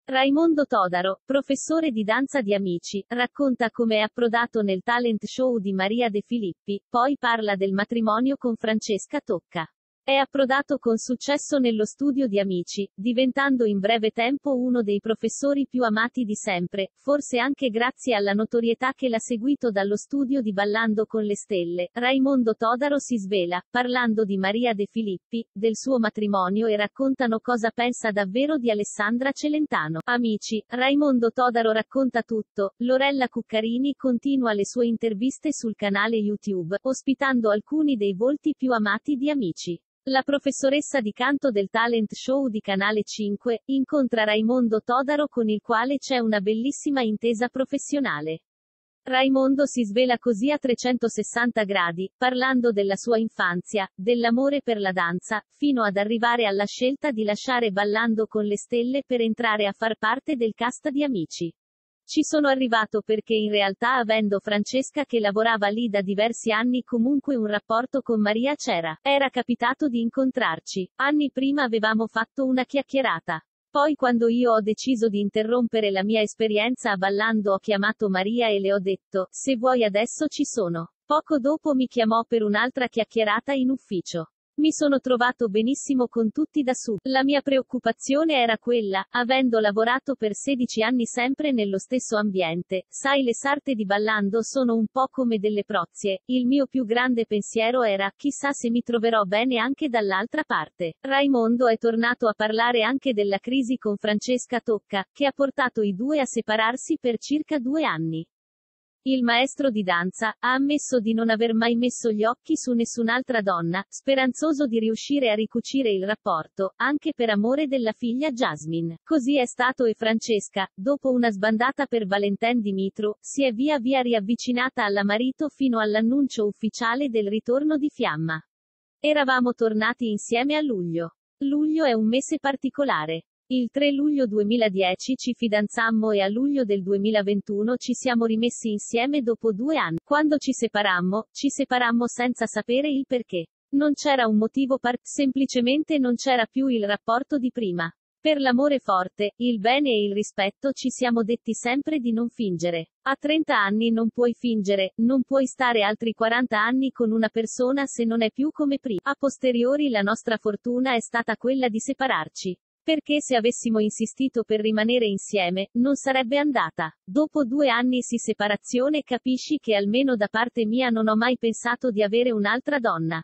Raimondo Todaro, professore di danza di Amici, racconta come è approdato nel talent show di Maria De Filippi, poi parla del matrimonio con Francesca Tocca. È approdato con successo nello studio di Amici, diventando in breve tempo uno dei professori più amati di sempre, forse anche grazie alla notorietà che l'ha seguito dallo studio di Ballando con le Stelle. Raimondo Todaro si svela, parlando di Maria De Filippi, del suo matrimonio e raccontano cosa pensa davvero di Alessandra Celentano. Amici, Raimondo Todaro racconta tutto. Lorella Cuccarini continua le sue interviste sul canale YouTube, ospitando alcuni dei volti più amati di Amici. La professoressa di canto del talent show di Canale 5, incontra Raimondo Todaro con il quale c'è una bellissima intesa professionale. Raimondo si svela così a 360 gradi, parlando della sua infanzia, dell'amore per la danza, fino ad arrivare alla scelta di lasciare Ballando con le Stelle per entrare a far parte del cast di Amici. Ci sono arrivato perché in realtà avendo Francesca che lavorava lì da diversi anni comunque un rapporto con Maria c'era. Era capitato di incontrarci. Anni prima avevamo fatto una chiacchierata. Poi quando io ho deciso di interrompere la mia esperienza a Ballando ho chiamato Maria e le ho detto, se vuoi adesso ci sono. Poco dopo mi chiamò per un'altra chiacchierata in ufficio. Mi sono trovato benissimo con tutti da su. La mia preoccupazione era quella, avendo lavorato per 16 anni sempre nello stesso ambiente, sai le sarte di Ballando sono un po' come delle prozie, il mio più grande pensiero era, chissà se mi troverò bene anche dall'altra parte. Raimondo è tornato a parlare anche della crisi con Francesca Tocca, che ha portato i due a separarsi per circa 2 anni. Il maestro di danza ha ammesso di non aver mai messo gli occhi su nessun'altra donna, speranzoso di riuscire a ricucire il rapporto, anche per amore della figlia Jasmine. Così è stato e Francesca, dopo una sbandata per Valentin Dimitru, si è via via riavvicinata alla marito fino all'annuncio ufficiale del ritorno di Fiamma. Eravamo tornati insieme a luglio. Luglio è un mese particolare. Il 3 luglio 2010 ci fidanzammo e a luglio del 2021 ci siamo rimessi insieme dopo 2 anni. Quando ci separammo senza sapere il perché. Non c'era un motivo semplicemente non c'era più il rapporto di prima. Per l'amore forte, il bene e il rispetto ci siamo detti sempre di non fingere. A 30 anni non puoi fingere, non puoi stare altri 40 anni con una persona se non è più come prima. A posteriori la nostra fortuna è stata quella di separarci. Perché se avessimo insistito per rimanere insieme, non sarebbe andata. Dopo 2 anni di separazione capisci che almeno da parte mia non ho mai pensato di avere un'altra donna.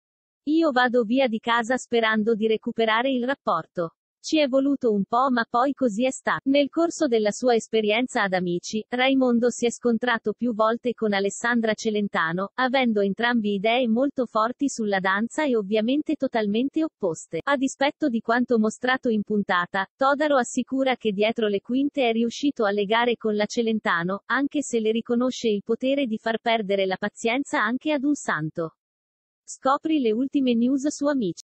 Io vado via di casa sperando di recuperare il rapporto. Ci è voluto un po' ma poi così è stato. Nel corso della sua esperienza ad Amici, Raimondo si è scontrato più volte con Alessandra Celentano, avendo entrambi idee molto forti sulla danza e ovviamente totalmente opposte. A dispetto di quanto mostrato in puntata, Todaro assicura che dietro le quinte è riuscito a legare con la Celentano, anche se le riconosce il potere di far perdere la pazienza anche ad un santo. Scopri le ultime news su Amici.